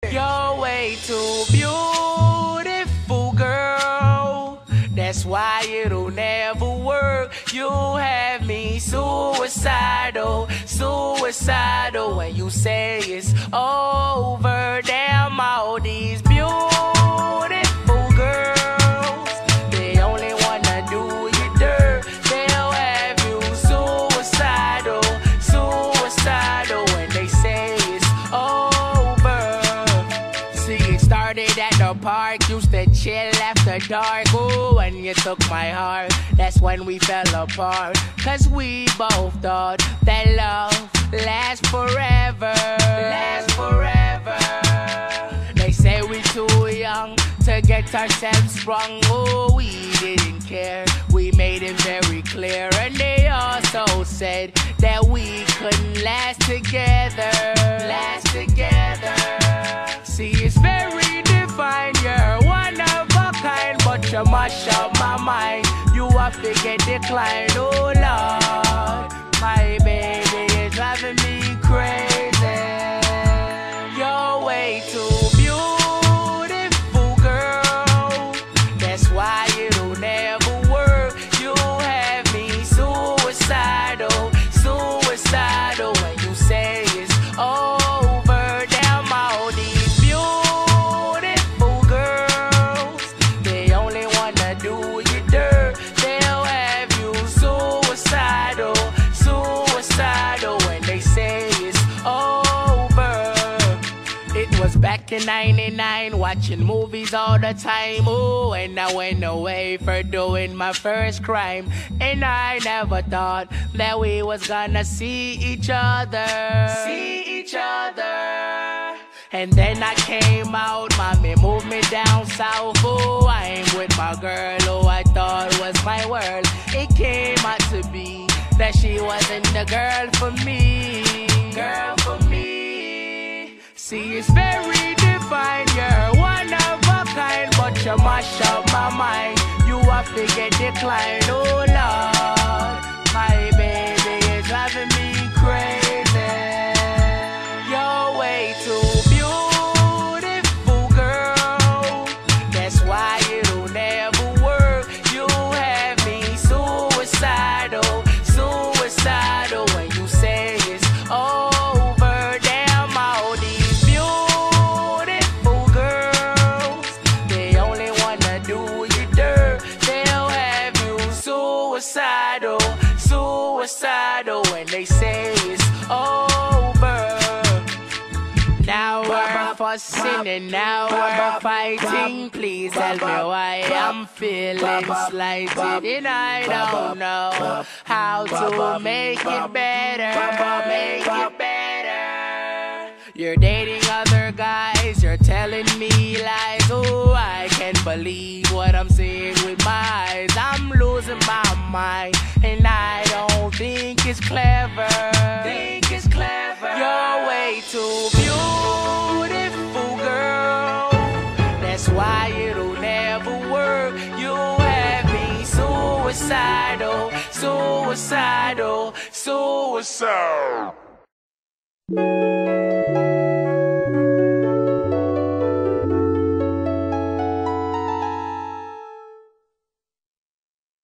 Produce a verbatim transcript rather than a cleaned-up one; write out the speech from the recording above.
You're way too beautiful, girl. That's why it'll never work. You have me suicidal, suicidal. When you say it's over, damn all these beautiful girls, they only wanna do you dirt. They'll have you suicidal, suicidal. When they say it's over. See, it started at the park, used to chill after dark. Ooh, when you took my heart, that's when we fell apart. Cause we both thought that love lasts forever, lasts forever. They say we too young to get ourselves sprung. Oh, we didn't care, we made it very clear. And they also said that we couldn't last together, last together. See, it's very divine, you're one of a kind, but you mash up my mind. You have to get declined, oh Lord. My baby is driving me crazy. You're way too beautiful, girl. That's why it'll never work. You have me suicidal, suicidal. When you say it's over, damn all these beautiful girls, they only wanna do you dirt. They'll have you suicidal, suicidal. When they say it's over. It was back in ninety-nine, watching movies all the time. Oh, and I went away for doing my first crime. And I never thought that we was gonna see each other, see each other. And then I came out, mommy moved me down south. Oh, I'm with my girl, who I thought was my world. It came out to be that she wasn't the girl for me, girl for me. See, it's very divine, you're one of a kind, but you mash up my mind. You have to get declined, oh Lord. My baby is driving me crazy. You're way too beautiful, girl. That's why it'll never work. You have me suicidal, suicidal. When you say it's over, damn all these beautiful girls, they only wanna do you dirt. They'll have you suicidal, suicidal. When they say it's over. Now we're fussing and now we're fighting. Please tell me why I'm feeling slighted, and I don't know how to make it better, make it better. You're dating other guys, you're telling me lies. Oh, I can't believe what I'm seeing with my eyes. I'm losing my mind, and I don't think it's clever, think it's clever. You're way too beautiful, girl. That's why it'll never work. You have me suicidal, suicidal, suicidal.